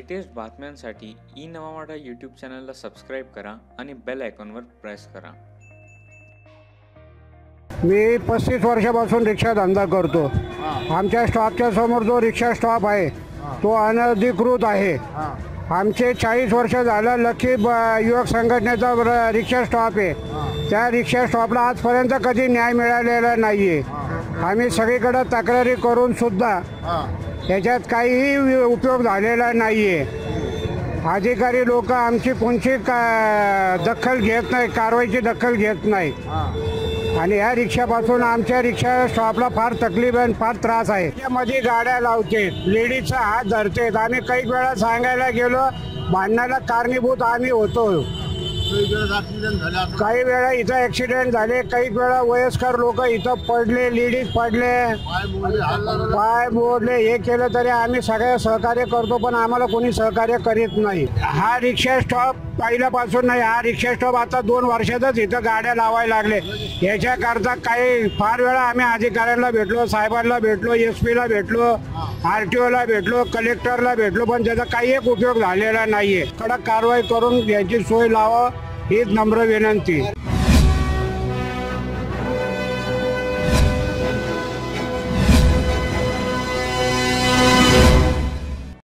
Latest बातम्यांसाठी E नवा Maratha YouTube चॅनलला सबस्क्राईब करा आणि बेल आयकॉनवर प्रेस करा। मी 35 वर्षापासून रिक्षा धंदा करतो। आमच्या स्टॉपच्या समोर जो रिक्षा स्टॉप आहे तो अनधिकृत आहे। आमचे 40 वर्ष झालं लकी युवक संघटनेचा रिक्षा स्टॉप आहे। त्या रिक्षा स्टॉपला आजपर्यंत कधी न्याय मिळालेला नाही आहे। आम्ही सगळीकडे तक्रारी करून सुद्धा याच्यात काहीही उपयोग झालेला नाही आहे। अधिकारी लोक आमची कोणची दखल घेत नाही, कारवाईची दखल घेत नाही आणि या रिक्षापासून आमच्या रिक्षा स्टॉपला फार तकलीफ आणि फार त्रास आहे। त्यामध्ये गाड्या लावते, लेडीजचा हात धरतेत। आम्ही काही वेळा सांगायला गेलो, भांडणाला कारणीभूत आम्ही होतो। काही वेळा इथं ॲक्सिडेंट झाले, काही वेळा वयस्कर लोक इथं पडले, लेडीज पडले, पाय मोडले। हे केलं तरी आम्ही सगळे सहकार्य करतो, पण आम्हाला कोणी सहकार्य करीत नाही। हा रिक्षा स्टॉप पहिल्यापासून नाही, हा रिक्षा स्टॉप आता 2 वर्षातच इथं गाड्या लावायला लागले। याच्याकरता काही फार वेळा आम्ही अधिकाऱ्यांना भेटलो, साहेबांना भेटलो, SP ला भेटलो, RTO ला भेटलो, कलेक्टरला भेटलो, पण त्याचा काही एक उपयोग झालेला नाहीये। कडक कारवाई करून याची सोय लावा हीच नम्र विनंती।